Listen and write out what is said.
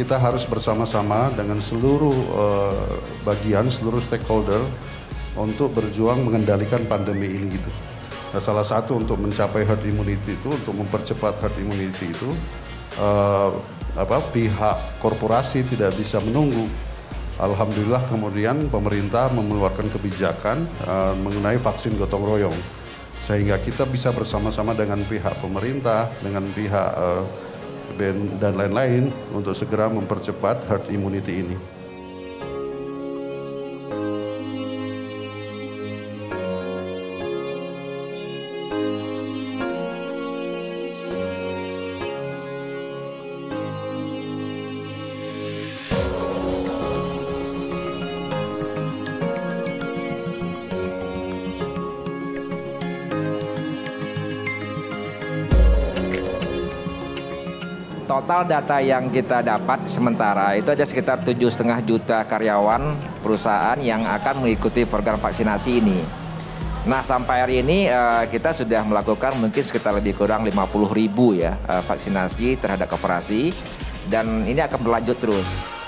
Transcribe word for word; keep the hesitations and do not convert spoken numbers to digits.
kita harus bersama-sama dengan seluruh uh, bagian, seluruh stakeholder untuk berjuang mengendalikan pandemi ini gitu. Nah, salah satu untuk mencapai herd immunity itu, untuk mempercepat herd immunity itu, uh, apa, pihak korporasi tidak bisa menunggu. Alhamdulillah kemudian pemerintah mengeluarkan kebijakan uh, mengenai vaksin gotong royong, sehingga kita bisa bersama-sama dengan pihak pemerintah, dengan pihak uh, dan lain-lain untuk segera mempercepat herd immunity ini. Total data yang kita dapat sementara itu ada sekitar tujuh koma lima juta karyawan perusahaan yang akan mengikuti program vaksinasi ini. Nah, sampai hari ini kita sudah melakukan mungkin sekitar lebih kurang lima puluh ribu ya vaksinasi terhadap koperasi, dan ini akan berlanjut terus.